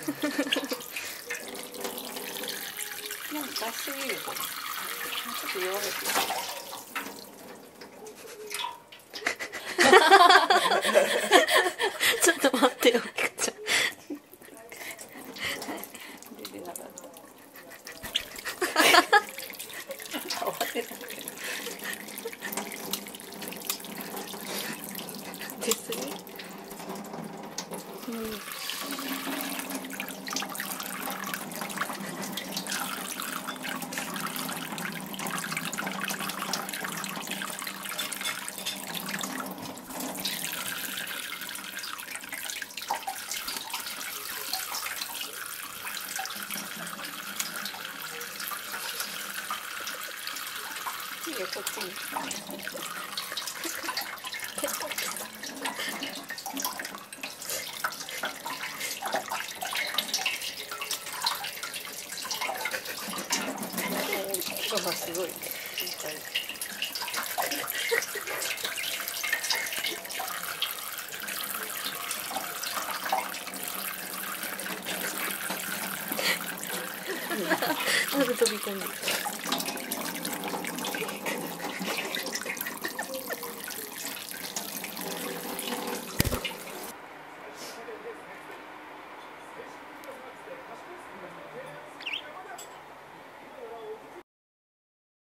なんか出しすぎるこれ。ちょっと弱めて。 ちょっと待ってよ、きこちゃん。 出てなかった。慌てたけど。 出すぎ？うん。 いいよ、こっちに。色がすごいね。 まず飛び込んできた。